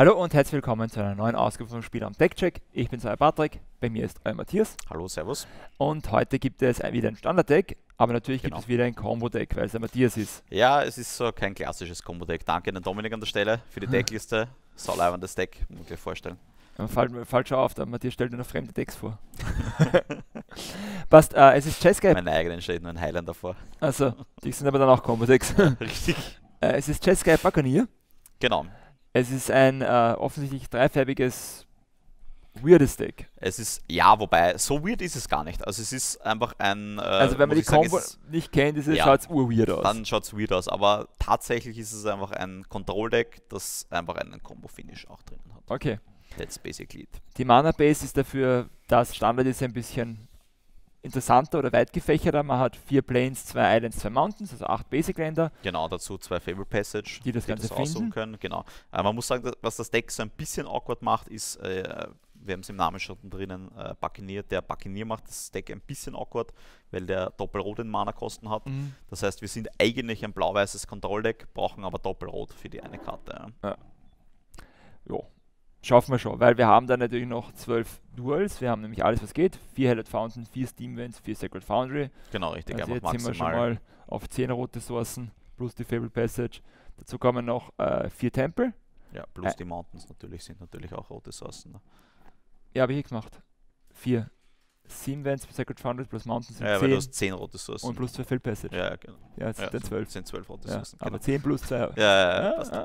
Hallo und herzlich willkommen zu einer neuen Ausgabe vom Spiel am Deckcheck. Ich bin euer Patrick, bei mir ist euer Matthias. Hallo, servus. Und heute gibt es wieder ein Standard-Deck, aber natürlich gibt Genau. es wieder ein Combo-Deck, weil es der Matthias ist. Ja, es ist so kein klassisches Combo-Deck. Danke an den Dominik an der Stelle für die Deckliste. Sauleibendes Deck, muss ich mir vorstellen. Fällt schon auf, der Matthias stellt nur noch fremde Decks vor. Passt, es ist Jeskai. Meine eigenen steht nur ein Highlander vor. Also, die sind aber dann auch Combo-Decks. Richtig. Es ist Jeskai Buccaneer. Genau. Es ist ein offensichtlich dreifärbiges, weirdes Deck. Es ist, ja, wobei, so weird ist es gar nicht. Also es ist einfach ein... Also wenn man die Combo nicht kennt, ja, schaut es urweird aus. Dann schaut es weird aus, aber tatsächlich ist es einfach ein Control-Deck, das einfach einen Combo-Finish auch drinnen hat. Okay. That's basically it. Die Mana-Base ist dafür, das Standard ist ein bisschen interessanter oder weit gefächerter. Man hat 4 Planes, 2 Islands, 2 Mountains, also 8 Basic-Länder. Genau, dazu 2 Fable Passage, die das Ganze aussuchen können. Genau. Man muss sagen, was das Deck so ein bisschen awkward macht, ist, wir haben es im Namen schon drinnen, Buccaneer. Der Buccaneer macht das Deck ein bisschen awkward, weil der Doppelrot in Mana-Kosten hat. Das heißt, wir sind eigentlich ein blau-weißes Kontrolldeck, brauchen aber Doppelrot für die eine Karte. Ja. Jo. Schaffen wir schon, weil wir haben dann natürlich noch 12 Duels, wir haben nämlich alles was geht, 4 Hallowed Fountain, 4 Steam Vents, 4 Sacred Foundry. Genau, richtig, also einfach jetzt sind wir schon maximal. mal auf 10 rote Sourcen plus die Fable Passage. Dazu kommen noch 4 Tempel. Ja, plus die Mountains natürlich, sind natürlich auch rote Sourcen. Ne? Ja, habe ich gemacht. 4 Steam Vents, Sacred Foundry plus Mountains sind 10. Aber du hast 10 rote Sourcen. Und plus 2 Fable Passage. Ja, genau. Ja, jetzt sind 12. sind 12 rote Ja, Sourcen. aber Genau. 10 plus 2. Ja, passt.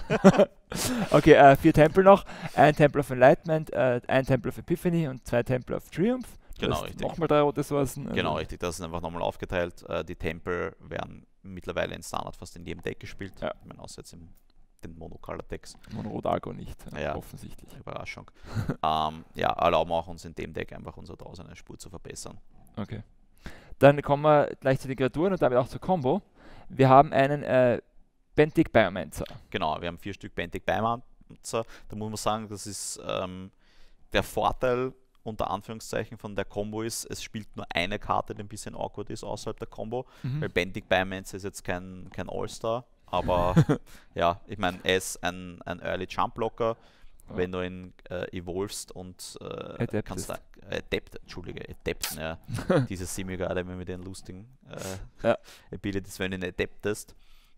Okay, 4 Tempel noch, ein Temple of Enlightenment, ein Temple of Epiphany und 2 Temple of Triumph. Genau, richtig. Nochmal 3 rote Sourcen. Also Genau, richtig. Das ist einfach nochmal aufgeteilt. Die Tempel werden mittlerweile in Standard fast in jedem Deck gespielt. Ja. Ich meine, außer jetzt in den Monocolor-Decks. Mono-Rot-Argo nicht, Ja. offensichtlich. Überraschung. Ja, erlauben auch uns in dem Deck einfach unser Draußen eine Spur zu verbessern. Okay. Dann kommen wir gleich zu den Kreaturen und damit auch zur Combo. Wir haben einen Benthic Biomancer. Genau, wir haben 4 Stück Benthic Biomancer. Da muss man sagen, das ist der Vorteil unter Anführungszeichen von der Combo ist, es spielt nur eine Karte, die ein bisschen awkward ist außerhalb der Combo, weil Benthic Biomancer ist jetzt kein All-Star, aber ja, ich meine, er ist ein Early Jump Blocker, wenn du ihn evolvest und kannst da adapten, ja. Dieses Simigar, immer mit den lustigen Abilities, wenn du ihn adaptest,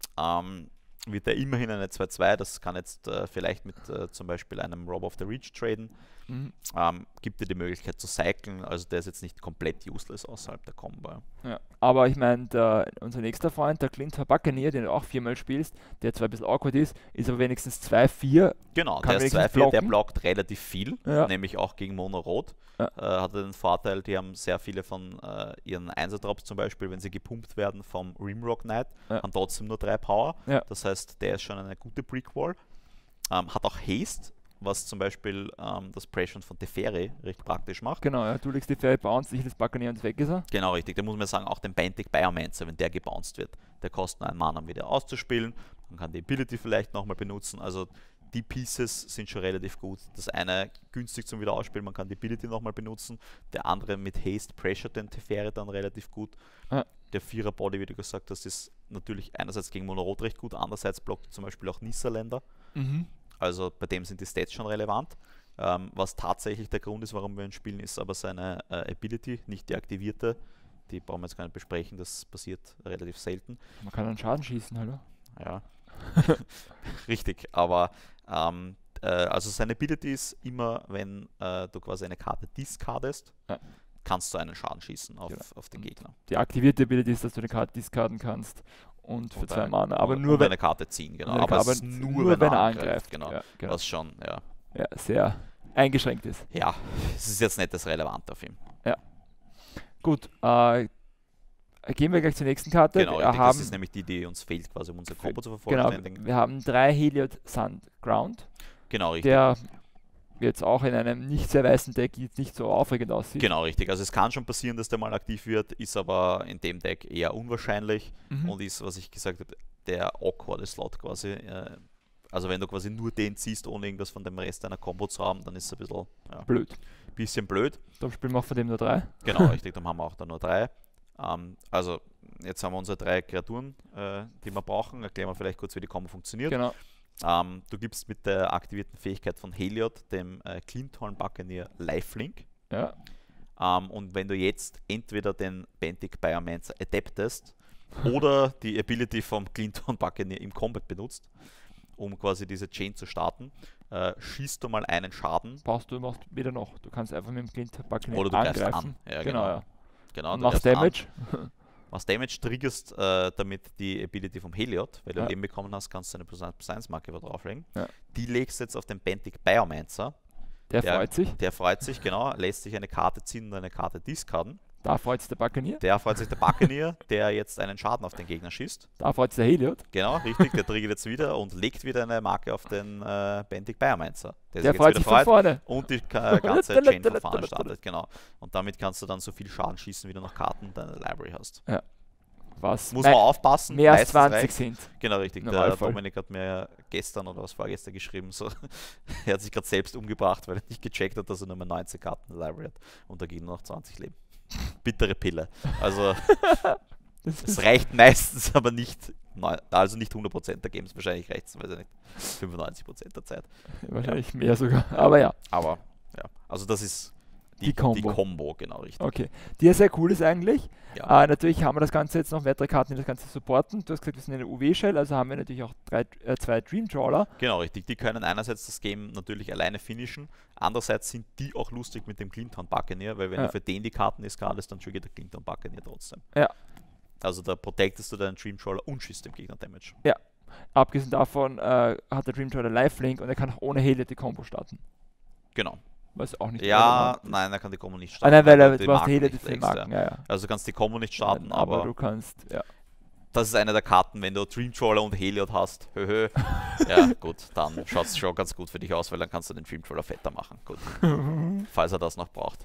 wird er immerhin eine 2-2, das kann jetzt vielleicht mit zum Beispiel einem Rob of the Reach traden, gibt dir die Möglichkeit zu cyclen, also der ist jetzt nicht komplett useless außerhalb der Combo. Ja. Aber ich meine, unser nächster Freund, der Clint Buccaneer, den du auch 4-mal spielst, der zwar ein bisschen awkward ist aber wenigstens 2-4. Genau, kann der ist wenigstens 2-4, der blocken. blockt relativ viel, Ja. nämlich auch gegen Mono-Rot. Hat er den Vorteil, die haben sehr viele von ihren Einser-Drops zum Beispiel, wenn sie gepumpt werden vom Rimrock Knight, haben trotzdem nur 3 Power. Ja. Das heißt, der ist schon eine gute Brick-Wall. Hat auch Haste, was zum Beispiel das Pression von Teferi recht praktisch macht. Genau, ja, du legst die Fairy Bounce, ich das Buccaneer und weg ist er. Genau, richtig. Da muss man sagen, auch den Benthic Biomancer, wenn der gebounced wird, der kostet nur einen Mana, um wieder auszuspielen. Man kann die Ability vielleicht nochmal benutzen. Also die Pieces sind schon relativ gut. Das eine günstig zum Wiederausspielen, man kann die Ability nochmal benutzen. Der andere mit Haste Pressure den Teferi dann relativ gut. Ja. Der 4er Body, wie du gesagt hast, ist natürlich einerseits gegen Mono-Rot recht gut, andererseits blockt zum Beispiel auch Nissa-Länder. Also bei dem sind die Stats schon relevant. Was tatsächlich der Grund ist, warum wir ihn spielen, ist aber seine Ability, nicht die aktivierte. Die brauchen wir jetzt gar nicht besprechen, das passiert relativ selten. Man kann einen Schaden schießen, hallo? Ja, richtig, aber also seine Ability ist immer, wenn du quasi eine Karte discardest, kannst du einen Schaden schießen auf den Gegner. Die aktivierte Ability ist, dass du eine Karte discarden kannst und für 2 Mana, aber nur wenn wenn eine Karte ziehen, genau. aber es ist nur wenn er angreift, genau. Ja, genau. Was schon, Ja, sehr eingeschränkt ist. Ja, es ist jetzt nicht das Relevante auf ihm. Gut, gehen wir gleich zur nächsten Karte. Genau, Wir das haben, ist nämlich die uns fehlt, quasi um unser Combo zu genau, vervollständigen. wir haben 3 Heliod Sand Ground, Genau, richtig. der jetzt auch in einem nicht sehr weißen Deck jetzt nicht so aufregend aussieht. Genau, richtig. Also es kann schon passieren, dass der mal aktiv wird, ist aber in dem Deck eher unwahrscheinlich und ist, was ich gesagt habe, der awkward Slot quasi. Also wenn du quasi nur den ziehst, ohne irgendwas von dem Rest deiner Combo zu haben, dann ist es ein bisschen blöd. Darum spielen wir auch von dem nur 3. Genau, richtig. Dann haben wir auch da nur 3. Also jetzt haben wir unsere 3 Kreaturen, die wir brauchen. Erklären wir vielleicht kurz, wie die Combo funktioniert. Genau. Du gibst mit der aktivierten Fähigkeit von Heliod dem Glinthorn Buccaneer Lifelink. Ja. Und wenn du jetzt entweder den Bentic Biomancer adaptest oder die Ability vom Glinthorn Buccaneer im Combat benutzt, um quasi diese Chain zu starten, schießt du mal einen Schaden. Brauchst du machst weder noch. Du kannst einfach mit dem Glintbackel Oder du greifst angreifen. an. Ja, Genau, ja. Genau, Und du machst greifst an. Damage. Machst Damage, triggerst damit die Ability vom Heliod, weil du Ja. Leben bekommen hast, kannst du eine +1/+1-Marke drauflegen. Ja. Die legst du jetzt auf den Bentic Biomancer. Der freut sich. Der freut sich, genau, lässt sich eine Karte ziehen und eine Karte discarden. Da freut sich der Buccaneer. Der freut sich der Buccaneer, der jetzt einen Schaden auf den Gegner schießt. Da freut sich der Heliod. Genau, richtig, der triggert jetzt wieder und legt wieder eine Marke auf den Bentic Biomancer. Der freut sich von vorne. Und die ganze Chain von vorne startet, genau. Und damit kannst du dann so viel Schaden schießen, wie du noch Karten in deiner Library hast. Ja. Was? Muss man aufpassen. Mehr als meistens 20 reicht's. sind. Genau, richtig. Der Normalfall. Dominik hat mir gestern oder was vorgestern geschrieben, so, er hat sich gerade selbst umgebracht, weil er nicht gecheckt hat, dass er nur mehr 19 Karten in der Library hat und da gehen nur noch 20 Leben. Bittere Pille. Also es reicht meistens, aber nicht, also nicht 100% der Games, wahrscheinlich reicht es, weiß ich nicht, 95% der Zeit. Wahrscheinlich mehr sogar. Aber ja. Aber ja, also das ist Die Combo. Combo, genau, richtig. Okay. Die ja sehr cool ist eigentlich. Ja. Natürlich haben wir das Ganze jetzt noch weitere Karten, die das Ganze supporten. Du hast gesagt, wir sind eine UW-Shell, also haben wir natürlich auch zwei Dream Trawler. Genau, richtig. Die können einerseits das Game natürlich alleine finishen, andererseits sind die auch lustig mit dem Glinthorn Buccaneer, weil wenn Ja. du für den die Karten discardest, dann triggert der Glinthorn Buccaneer trotzdem. Ja. Also da protectest du deinen Dream Trawler und schießt dem Gegner Damage. Abgesehen davon hat der Dream Trawler Lifelink und er kann auch ohne Heliod die Combo starten. Genau. Was auch nicht Ja, relevant ist. nein, er kann die Combo nicht Ah, starten. nein, weil du er die du hast Marken Heliod nicht für die legst, Marken. ja. Ja, ja. Also du kannst die Combo nicht starten, aber aber du kannst, ja. das ist eine der Karten, wenn du Dream Trawler und Heliod hast. Höhö. Ja, gut, dann schaut es schon ganz gut für dich aus, weil dann kannst du den Dream Trawler fetter machen. Gut. Falls er das noch braucht.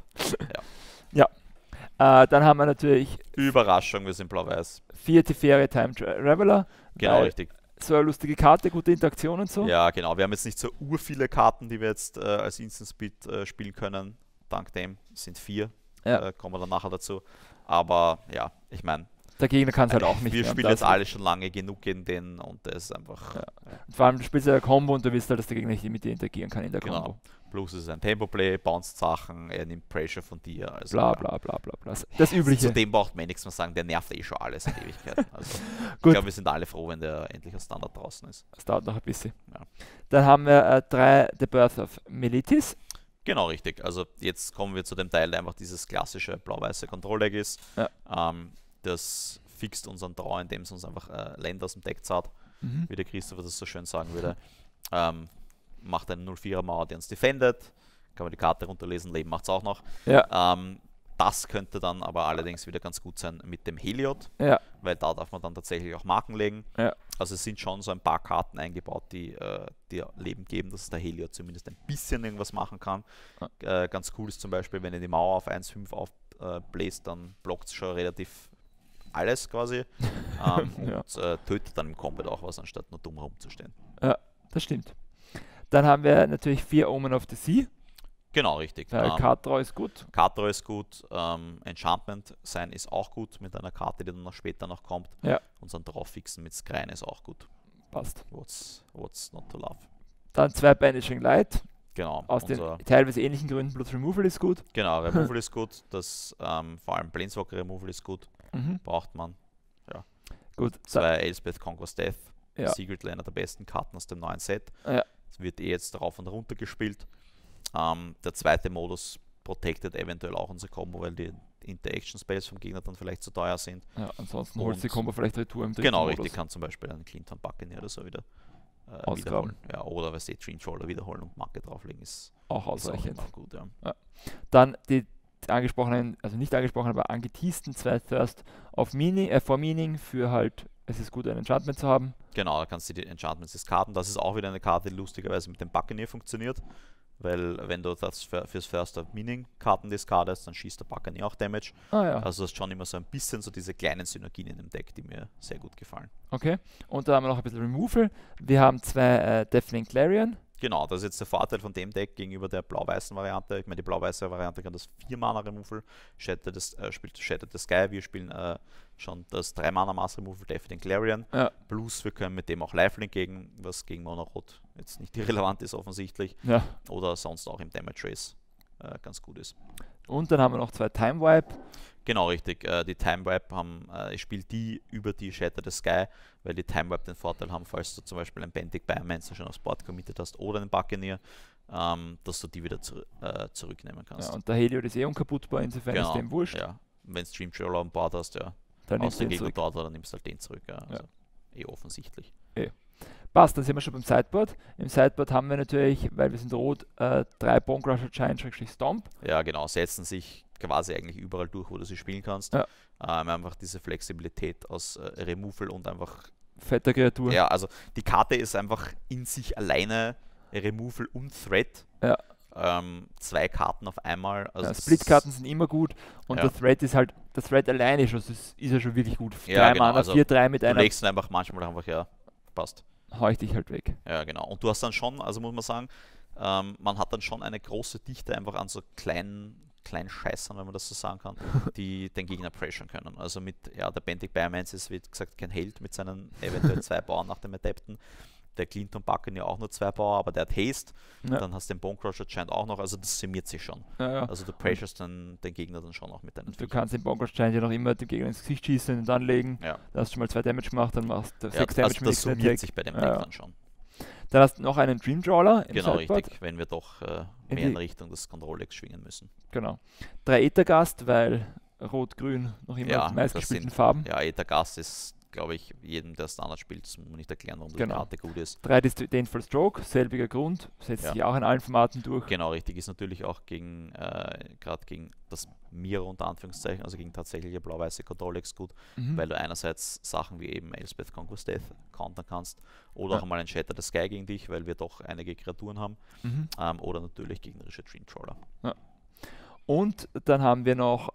Dann haben wir natürlich Überraschung, wir sind blau-weiß. 4 Teferi Time Traveler. Genau, weil richtig. So eine lustige Karte, gute Interaktion und so. Ja, genau. Wir haben jetzt nicht so viele Karten, die wir jetzt als Instant Speed spielen können. Dank dem sind 4. Ja. Kommen wir dann nachher dazu. Aber ja, ich meine, Der Gegner kann es halt auch nicht wir mehr. spielen jetzt alle schon lange genug gegen den und der ist einfach. Ja. Und vor allem, du spielst ja eine Combo und du weißt halt, dass der Gegner nicht mit dir interagieren kann in der Genau. Combo. Plus es ist ein Tempo-Play, bounced Sachen, er nimmt Pressure von dir. Also, Bla ja. bla bla bla bla. Das Übliche. Zudem braucht man nichts mehr sagen, der nervt eh schon alles in Ewigkeit. Also, ich Gut. glaube, wir sind alle froh, wenn der endlich als Standard draußen ist. Das dauert noch ein bisschen. Ja. Dann haben wir 3 The Birth of Melitis. Genau, richtig. Also jetzt kommen wir zu dem Teil, der einfach dieses klassische blau-weiße Control-Deck ist. Ja. Das fixt unseren Draw, indem es uns einfach Länder aus dem Deck zahlt, wie der Christopher das so schön sagen würde. Macht eine 0-4er Mauer, die uns defendet. Kann man die Karte runterlesen, Leben macht es auch noch. Ja. Das könnte dann aber allerdings wieder ganz gut sein mit dem Heliod, Ja. weil da darf man dann tatsächlich auch Marken legen. Ja. Also es sind schon so ein paar Karten eingebaut, die dir Leben geben, dass der Heliod zumindest ein bisschen irgendwas machen kann. Ganz cool ist zum Beispiel, wenn ihr die Mauer auf 1,5 aufbläst, dann blockt es schon relativ alles quasi und tötet dann im Combat auch was, anstatt nur dumm rumzustehen. Das stimmt. Dann haben wir natürlich 4 Omen of the Sea. Genau, richtig. Card Draw ist gut. Card Draw ist gut, Enchantment sein ist auch gut mit einer Karte, die dann noch später noch kommt. Ja. Und so ein Draw fixen mit Scryen ist auch gut. Passt. What's not to love? Dann 2 Banishing Light. Genau. Aus den teilweise ähnlichen Gründen, plus Removal ist gut. Genau, Removal ist gut. Das, vor allem Planeswalker Removal ist gut. Braucht man. Gut. 2 Elspeth Conquest Death. Ja. Secret Laner der besten Karten aus dem neuen Set. Ja. Es wird jetzt rauf und runter gespielt. Der zweite Modus protected eventuell auch unser Combo, weil die Interaction Spells vom Gegner dann vielleicht zu teuer sind. Ja, ansonsten holst du die Combo vielleicht Retour im dritten Genau, Modus. richtig. Kann zum Beispiel einen Glinthorn Buccaneer oder so wieder Ausgraben. wiederholen. Ja, oder was Dream Trawler wiederholen und Marke drauflegen ist Auch ist auch ausreichend. immer gut. Ja. Dann die angesprochenen, also nicht angesprochenen, aber angeteasten 2 Thirst of Meaning, for Meaning für halt, es ist gut, ein Enchantment zu haben. Genau, da kannst du die Enchantments discarden. Das ist auch wieder eine Karte, die lustigerweise mit dem Buccaneer funktioniert. Weil wenn du das fürs First of Meaning Karten discardest, dann schießt der Buccaneer auch Damage. Ah ja, Also das ist schon immer so ein bisschen so diese kleinen Synergien in dem Deck, die mir sehr gut gefallen. okay. Und da haben wir noch ein bisschen Removal. Wir haben 2 Deathling Clarion. Genau, das ist jetzt der Vorteil von dem Deck gegenüber der blau-weißen Variante. Ich meine, die blau-weiße Variante kann das 4-Mana-Removal, spielt Shattered the Sky, wir spielen schon das 3-Mana-Mass-Removal, Death den Clarion. Ja. Plus wir können mit dem auch Lifelink gegen, was gegen Mono-Rot jetzt nicht irrelevant ist offensichtlich. Ja. Oder sonst auch im Damage Race ganz gut ist. Und dann haben wir noch 2 Time Wipe. Genau, richtig. Die Time Wipe ich spiele die über die Shatter the Sky, weil die Time Wipe den Vorteil haben, falls du zum Beispiel einen Bentic Biomancer schon aufs Board committed hast oder einen Buccaneer, dass du die wieder zurücknehmen kannst. Ja, und der Heliod ist unkaputtbar, insofern ist dem wurscht. Ja. Wenn du Stream Troller am Board hast, ja, Dann aus nimmst dem du den Gegner zurück. dort, dann nimmst du halt den zurück. Ja. Also offensichtlich. Passt, dann sind wir schon beim Sideboard. Im Sideboard haben wir natürlich, weil wir sind rot, 3 Bonecrusher Giant-Stomp. Ja, genau, setzen sich quasi eigentlich überall durch, wo du sie spielen kannst. Ja. Einfach diese Flexibilität aus Removal und einfach. Fette Kreatur. Ja, also die Karte ist einfach in sich alleine Removal und Threat. Ja. 2 Karten auf einmal. Also Split-Karten sind immer gut und der Threat ist halt, der Threat alleine schon, ist ja schon wirklich gut. 3 genau, Mana, also 4-3 mit du einer, legst ihn einfach manchmal einfach, passt. hau ich dich halt weg. Ja, genau. Und du hast dann schon, also muss man sagen, man hat dann schon eine große Dichte einfach an so kleinen Scheißern, wenn man das so sagen kann, die den Gegner pressuren können. Also mit, der Bentic Biomancer ist, wie gesagt, kein Held mit seinen eventuell 2 Bauern nach dem Adepten. Der Clinton Buccaneer auch nur 2 Bauer, aber der hat Haste. Ja. Dann hast du den Bonecrusher Giant auch noch, also das summiert sich schon. Ja. Also du pressurest dann den Gegner dann schon auch mit deinen Du kannst den Bonecrusher Giant ja noch immer dem Gegner ins Gesicht schießen und anlegen. Ja. Da hast du schon mal 2 Damage gemacht, dann machst du 6 Damage also das summiert sich bei dem Deck dann schon. Dann hast du noch einen Dreamdrawler im Genau, Sideboard. richtig, wenn wir doch mehr in Richtung des Control-Decks schwingen müssen. Genau. 3 Äthergast, weil Rot-Grün noch immer die meistgespielten Farben. Ja, Äthergast ist, glaube ich, jedem, der Standard spielt, das muss man nicht erklären, warum die Karte gut ist. 3 Disdainful Stroke, selbiger Grund, setzt sich auch in allen Formaten durch. Genau, richtig, ist natürlich auch gerade gegen das Miro unter Anführungszeichen, also gegen tatsächliche blau-weiße Control-Decks gut, weil du einerseits Sachen wie eben Elspeth Conquest Death countern kannst oder auch einmal ein Shatter the Sky gegen dich, weil wir doch einige Kreaturen haben, oder natürlich gegnerische Dream Trawler. Ja. Und dann haben wir noch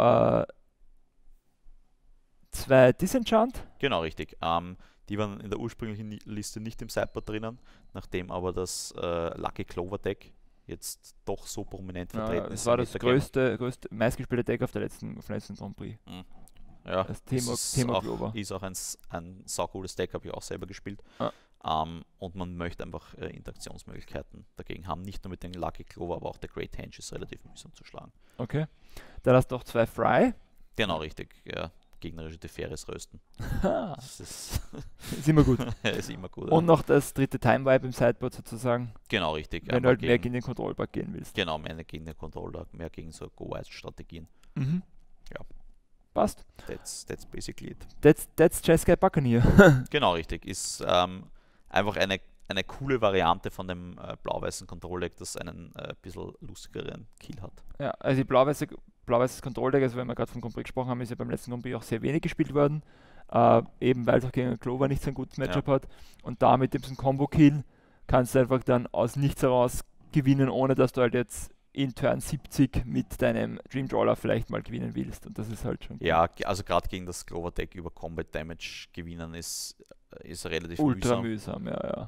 2 Disenchant. Genau, richtig. Die waren in der ursprünglichen Liste nicht im Sideboard drinnen, nachdem aber das Lucky Clover Deck jetzt doch so prominent vertreten ist. Das war das größte meistgespielte Deck auf dem letzten Grand Prix. Ja, das Thema Clover. Ist auch ein saucooles Deck, habe ich auch selber gespielt. Und man möchte einfach Interaktionsmöglichkeiten dagegen haben. Nicht nur mit dem Lucky Clover, aber auch der Great Henge ist relativ mühsam zu schlagen. Okay. Dann hast du noch 2 Fry. Genau, richtig. Ja. Gegnerische Teferis rösten. Das ist immer gut. Ist immer gut. Und noch das 3. Time Wipe im Sideboard sozusagen. Genau, richtig. Wenn du halt mehr gegen den Control-Pack gehen willst. Genau, mehr gegen den Control-Pack, mehr gegen so Go-Wise-Strategien. Ja. Passt. That's basically it. That's Jeskai Buccaneer. Genau, richtig. Ist einfach eine coole Variante von dem blau-weißen Control-Deck, das einen bisschen lustigeren Kill hat. Ja, also die blau-weißes Control-Deck, also wenn wir gerade vom Grand Prix gesprochen haben, ist ja beim letzten Grand Prix auch sehr wenig gespielt worden. Eben weil es auch gegen Clover nicht so ein gutes Matchup hat. Und da mit diesem Combo-Kill kannst du einfach dann aus nichts heraus gewinnen, ohne dass du halt jetzt in Turn 70 mit deinem Dream Trawler vielleicht mal gewinnen willst. Und das ist halt schon. Ja, also gerade gegen das Clover-Deck über Combat Damage gewinnen ist relativ ultra mühsam. Ja.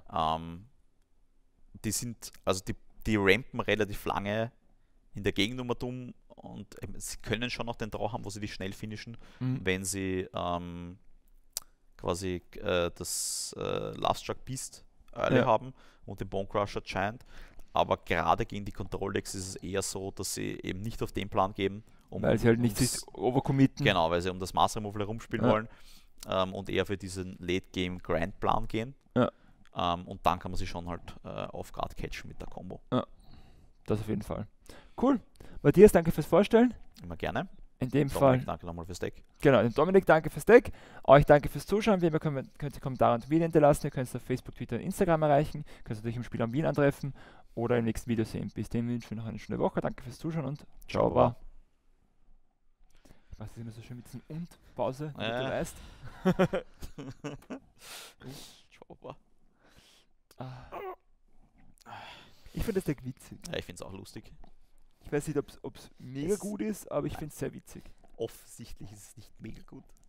Die sind, also die rampen relativ lange in der Gegennummer dumm und sie können schon noch den Draw haben, wo sie dich schnell finishen, wenn sie quasi das Last Struck Beast early haben und den Bonecrusher Giant. Aber gerade gegen die Control-Decks ist es eher so, dass sie eben nicht auf den Plan geben. Weil sie halt nicht sich overcommitten. Genau, weil sie um das Mass Removal herumspielen wollen und eher für diesen Late-Game-Grind-Plan gehen. Ja. Und dann kann man sich schon halt off-guard catchen mit der Combo. Ja, das auf jeden Fall. Cool. Matthias, danke fürs Vorstellen. Immer gerne. In dem Dominik, Fall. danke nochmal fürs Deck. Genau, dem Dominik danke fürs Deck. Euch danke fürs Zuschauen. Wie immer könnt ihr Kommentare und Videos hinterlassen. Ihr könnt es auf Facebook, Twitter und Instagram erreichen. Ihr könnt euch im Spiel am Wien antreffen oder im nächsten Video sehen. Bis dahin wünschen wir noch eine schöne Woche. Danke fürs Zuschauen und ciao. Ich weiß, das ist immer so schön mit diesem Und-Pause, wie du weißt. Ciao. Ich finde das Deck witzig. Ja, ich finde es auch lustig. Ich weiß nicht, ob es mega gut ist, aber ich finde es sehr witzig. Offensichtlich ist es nicht mega gut.